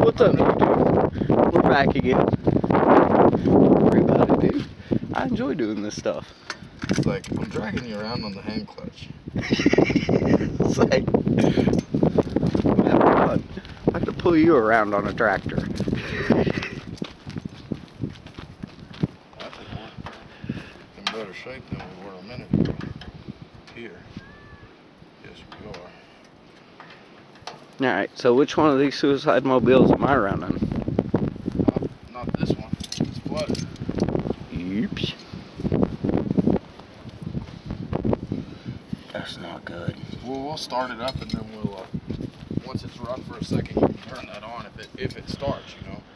What's up, YouTube? We're back again. Don't worry about it, dude. I enjoy doing this stuff. It's like, I'm dragging you around on the hand clutch. It's like, I'm having fun. I have to pull you around on a tractor. I think we're in better shape than we were a minute ago. Here. Yes, we are. Alright, so which one of these suicide mobiles am I running? Not this one. It's flooded. Oops. That's not good. Well, we'll start it up and then we'll, once it's run for a second, you can turn that on if it starts, you know.